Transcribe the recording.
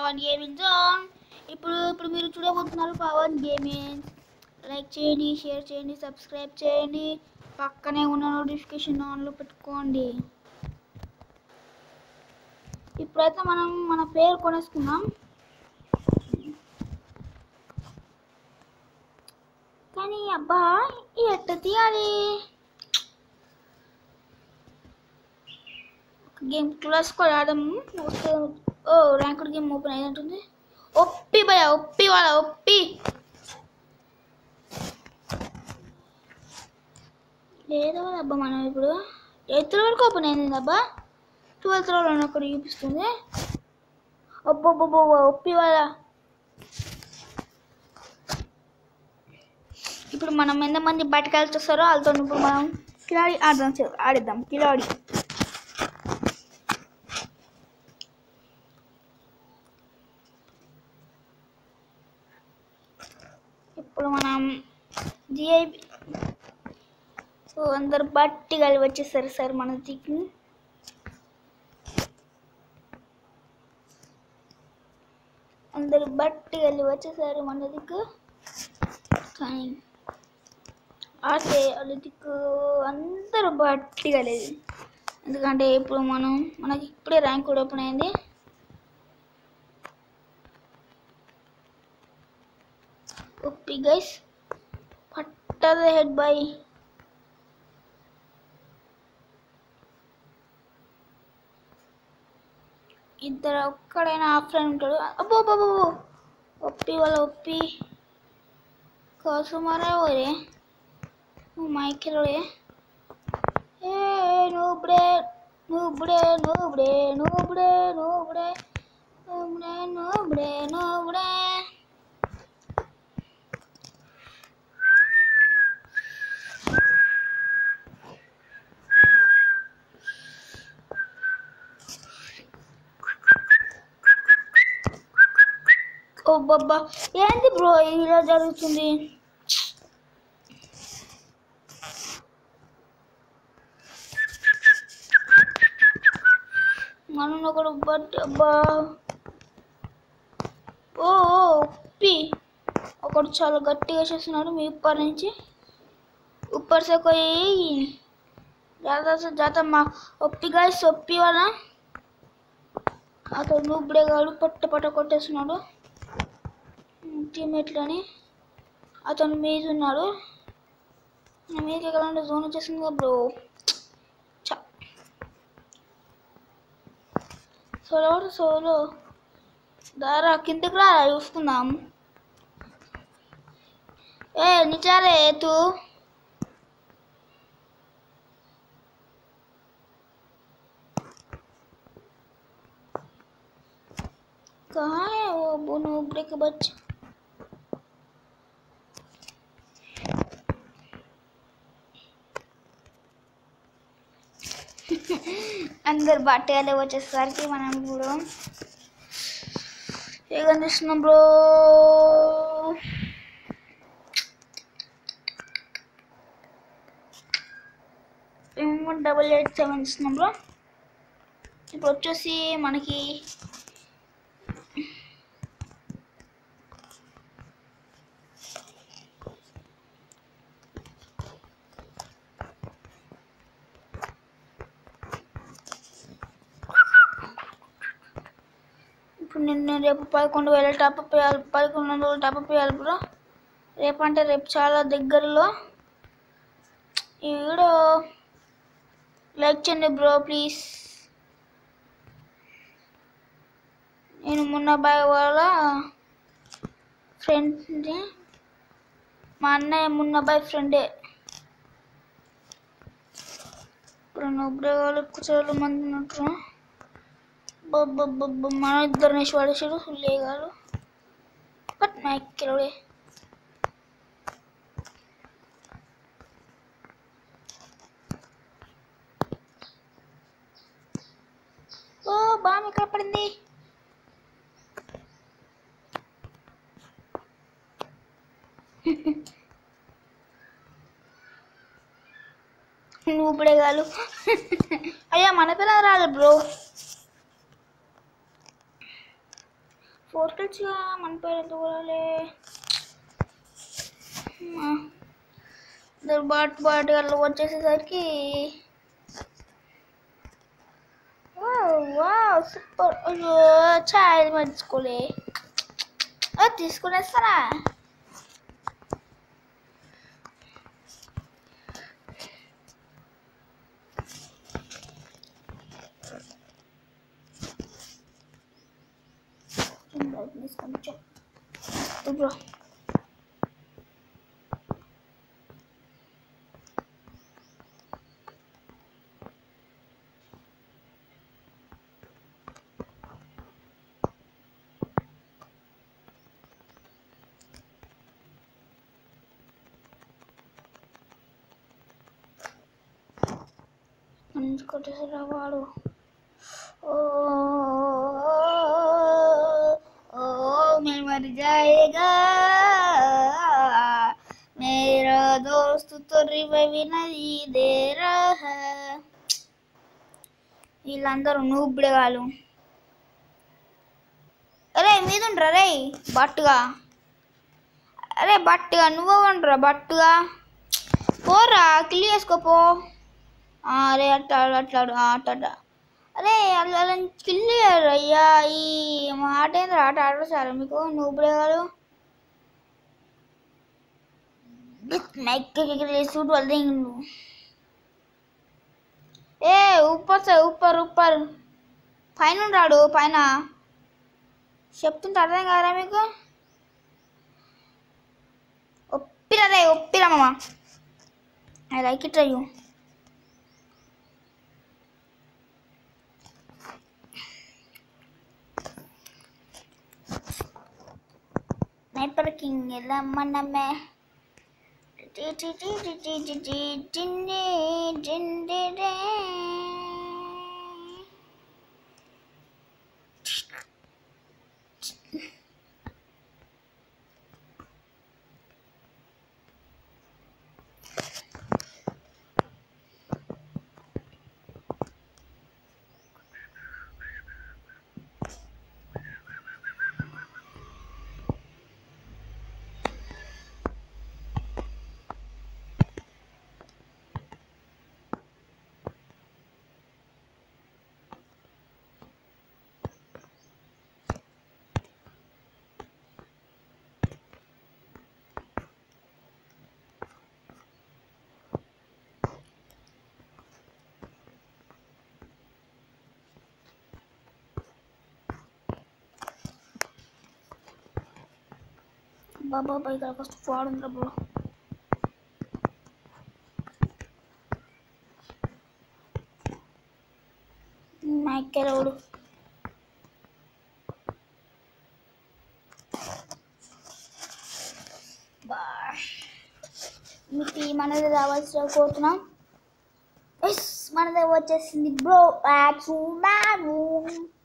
Pawan gaming zone. ఇప్పుడు మీరు చూడబోతున్నారు పవన్ గేమింగ్. లైక్ చేయండి, షేర్ చేయండి, సబ్స్క్రైబ్ చేయండి, పక్కనే ఉన్న నోటిఫికేషన్ ఆన్లో పెట్టుకోండి. ఇప్పుడైతే మనం మన పేరు కొనేసుకున్నాం, కానీ అబ్బా ఎట్ట తీయాలి? గేమ్ క్లాస్కోవాలి ఆడము. ఓ ర్యాంకుడ్ గేమ్ ఓపెన్ అయ్యింటుంది. ఒప్పి భయ, ఒప్పి వాళ్ళ ఒప్పి లేదా అబ్బా. మనం ఇప్పుడు 8th వరకు ఓపెన్ అయింది అబ్బా. 12th ఒకటి చూపిస్తుంది. అబ్బబ్బబ్బో ఒప్పి వాళ్ళ. ఇప్పుడు మనం ఎంతమంది బయటకు వస్తారో వాళ్ళతో ఇప్పుడు మనం కిలాడి ఆడిద్దాం కిలాడి. ఇప్పుడు మనం జిఐపి అందరు బట్టి కలిసి వచ్చేసారు సార్ మన దిక్కు. అందరు బట్టి కలిసి వచ్చేసారు మన దిక్కు. కానీ ఆడే వాళ్ళ దిక్కు అందరూ బట్టి కలిసి, ఎందుకంటే ఇప్పుడు మనకి ఇప్పుడే ర్యాంక్ కూడా ఓపెన్ అయింది. ఓపీ గైస్, పట్టద హెడ్ బై. ఇద్దరు ఒక్కడైనా ఆఫ్లైన్ ఉంటాడు. అబ్బో ఒప్పి వాళ్ళ ఒప్పి కోసమారా ఓరే మైకిలోడే. ఏ నూబుడే నూబుడే నూబుడే నూబుడే నూబుడే నూబుడే నూబుడే నూబుడే. ఓ బాబా, ఏంది బ్రో ఇలా జరుగుతుంది? మనం ఒకడు బట్ అబ్బా. ఓ ఉప్పి ఒకడు చాలా గట్టిగా చేస్తున్నాడు మీ ఉప్పర్ నుంచి. ఉప్పర్ సే కోయి జాతా మా ఒప్పి గాయస్. ఒప్పి వాళ్ళ అతను నూబుడేగాడు పట్ట కొట్టేస్తున్నాడు టీమ్మేట్లని. అతను మీద ఉన్నాడు, మీదకి ఎక్కడంటే జోన్ వచ్చేసింది కదా బ్రో. సోలో దారా కిందకి రా చూసుకుందాం. ఏ నిచారే తూ कहाँ है वो नूबड़े के बच्चे? అందరు బట్టలు వచ్చేసరికి మనం కూడా ఏం కనిపిస్తున్నాం బ్రో. మేము 887 ఇస్తున్నాం బ్రో. ఇప్పుడు వచ్చేసి మనకి నేను రేపు 11,000 టాప్అప్ వేయాలి, 1100 టాప్అప్ వేయాలి బ్రో. రేపు అంటే రేపు చాలా దగ్గరలో. ఈ వీడియో లైక్ చేయండి బ్రో ప్లీజ్. నేను మున్నాబాయ్ వాళ్ళ ఫ్రెండ్, మా అన్నయ్య మున్నాబాయ్ ఫ్రెండే. ఇప్పుడు నూబుడే వాళ్ళు చాలా మంది ఉంటారు. మన ఇద్దరిని పడేసాడు లేగాడు బట్ మైకిలోడే. ఓ బామ్ ఎక్కడ పడింది? నూబుడేగాలు. అయ్యా మన పిల్లలు రాదు బ్రో. 4 కిల్స్గా మన పేరు ఎంత కూడాలి బాట్ గల్లు వచ్చేసేసరికి సూపర్. అయ్యో చాయ్ మర్చుకోలే తీసుకునేస్తారా. కొంచెం బ్రో కొట్టేసారా వాడు. मैं मर जाएगा मेरा दोस्त तो रिवाइव नहीं दे रहा है. వీళ్ళందరూ నూబుడేగాలు. అరే మీదుండ్రా రే బట్టుగా. అరే బట్టుగా నువ్వుండ్రా బట్టుగా పోరా కిల్ చేసుకోపో. అరే అట్లాడు అట్ట. అరే అలా కిల్ చేయరు అయ్యా. ఈ మాట ఏంద్ర ఆట ఆడసారా మీకు నూబుడేగాలు. सूट वाले ए ऊपर से ऊपर ऊपर పైన రాడు పైన చెప్తుంటే అర్థం కారా మీకు. ఒప్పిరా మామ. ఐ లైక్ ఇట్ అయ్యూ. స్నైపర్ కింగ్ ఎలా మనమే బాబా ఇక్కడ ఫస్ట్ ఫాడ్ ఉందిరా బ్రో. నాకెలవుడు మీకు మనది రావాల్సిన కోరుతున్నాం. ఎస్ మనదే వచ్చేసింది బ్రో.